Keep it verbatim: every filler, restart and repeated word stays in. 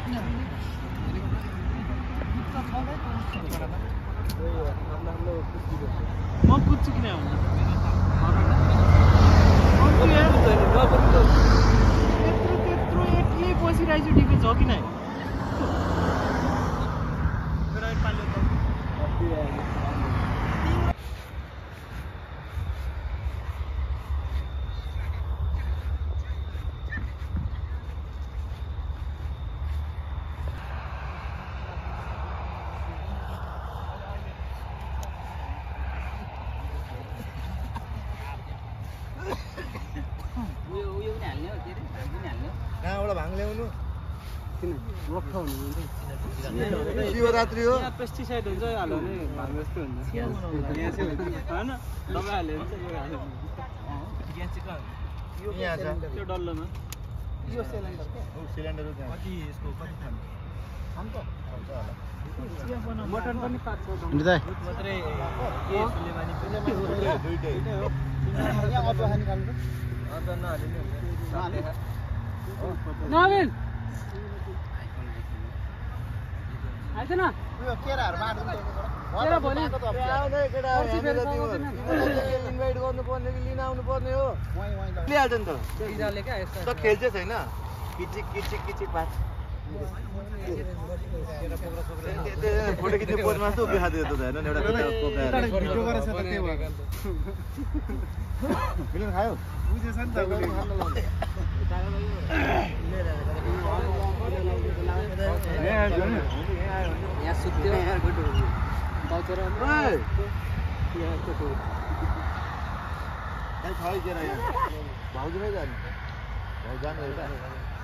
म कुद्छु किन त्यत्रो त्यत्रो एक्लै बसिरहेछु डिफेन्स हो कि नै शिवरात्रि हो पेस्टिसाइड हुन्छ हाल्यो भने भाङ जस्तो हुन्छ हैन दबाई हाल्यो भने चाहिँ यो हाल्यो यो यहाँ छ त्यो डल्लोमा यो सिलिन्डर के हो सिलिन्डर त्यहाँ कति यसको कति थाम थाम त मटन पनि पाँच छ मात्रै के सुलेमानी पनि दुईटै हो यहाँ अदुवा खानी खानु त अदुवा नहाले नि हुन्छ नवीन आइछ न यो केराहरु बाँड्नु नि केरा भोलि आउने केटा इन्भाइट गर्नु पर्ने कि लिन आउनु पर्ने हो लिहाल्छ नि त इजाले क्या यस्तो त खेल चाहिँ छैन किचिक किचिक किचिक भात फोटो खिच्ने पोजमा त उभिखा दियो त हैन एउटा पकाएर भिडियो गरेछ त के भयो फिल्म खायो बुझेछ नि त यहाँ सुत्यो यहाँ गुड बाउचरा ओइ यहाँ छोटो कहाँ छ केरा यहाँ भाउजू नै जाने भाउ जानु है त